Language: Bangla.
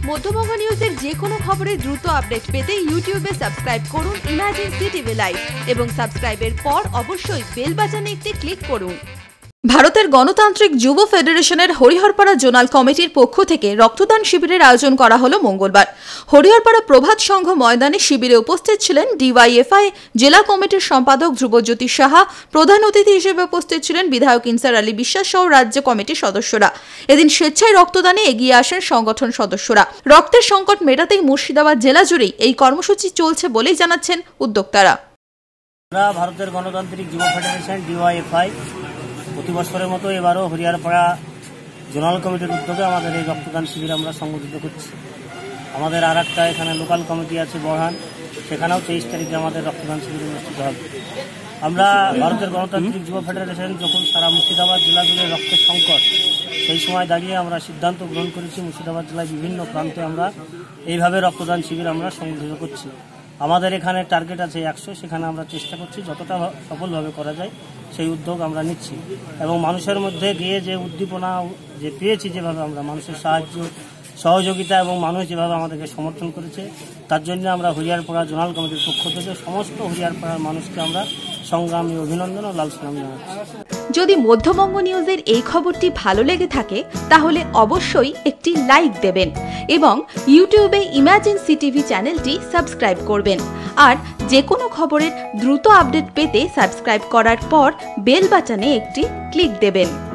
মধ্যবঙ্গ নিউজের যে কোনো খবরের দ্রুত আপডেট পেতে ইউটিউবে সাবস্ক্রাইব করুন ইমার্জেন্সি টিভি লাইভ এবং সাবস্ক্রাইবের পর অবশ্যই বেল বাটনে একটি ক্লিক করুন। ভারতের গণতান্ত্রিক যুব ফেডারেশনের হরিহরপাড়া জোনাল কমিটির পক্ষ থেকে রক্তদান শিবিরের আয়োজন করা হলো মঙ্গলবার। হরিহরপাড়া প্রভাত সংঘ ময়দানে শিবিরে উপস্থিত ছিলেন ডিওয়াইএফআই জেলা কমিটির সম্পাদক ধ্রুবজ্যোতি সাহা। প্রধান অতিথি হিসেবে উপস্থিত ছিলেন বিধায়ক ইনসার আলী বিশ্বাস সহ রাজ্য কমিটির সদস্যরা। এদিন স্বেচ্ছায় রক্তদানে এগিয়ে আসেন সংগঠন সদস্যরা। রক্তের সংকট মেটাতেই মুর্শিদাবাদ জেলা জুড়েই এই কর্মসূচি চলছে বলেই জানাচ্ছেন উদ্যোক্তারা। ভারতের গণতান্ত্রিক যুব ফেডারেশন ডিওয়াইএফআই প্রতি বছরের মতো এবারও হরিহরপাড়া জোনাল কমিটির উদ্যোগে আমাদের এই রক্তদান শিবির আমরা সংগঠিত করছি। আমাদের আর একটা এখানে লোকাল কমিটি আছে বড়হান, সেখানেও 23 তারিখে আমাদের রক্তদান শিবির অনুষ্ঠিত হবে। আমরা ভারতের গণতান্ত্রিক যুব ফেডারেশন যখন সারা মুর্শিদাবাদ জেলা জুড়ে রক্তের সংকট, সেই সময় দাঁড়িয়ে আমরা সিদ্ধান্ত গ্রহণ করেছি মুর্শিদাবাদ জেলার বিভিন্ন প্রান্তে আমরা এইভাবে রক্তদান শিবির আমরা সংগঠিত করছি। আমাদের এখানে টার্গেট আছে 100, সেখানে আমরা চেষ্টা করছি যতটা সফলভাবে করা যায় সেই উদ্যোগ আমরা নিচ্ছি। এবং মানুষের মধ্যে গিয়ে যে উদ্দীপনা যে পেয়েছি, যেভাবে আমরা মানুষের সাহায্য সহযোগিতা এবং মানুষ যেভাবে আমাদেরকে সমর্থন করেছে, তার জন্য আমরা হরিহরপাড়া জোনাল কমিটির পক্ষ থেকে সমস্ত হরিহরপাড়ার মানুষকে আমরা সংগ্রামী অভিনন্দন ও লাল সালাম জানাচ্ছি। যদি মধ্যবঙ্গ নিউজের এই খবরটি ভালো লেগে থাকে তাহলে অবশ্যই একটি লাইক দেবেন এবং ইউটিউবে ইমার্জেন্সি টিভি চ্যানেলটি সাবস্ক্রাইব করবেন। আর যে কোনো খবরের দ্রুত আপডেট পেতে সাবস্ক্রাইব করার পর বেল বাটনে একটি ক্লিক দেবেন।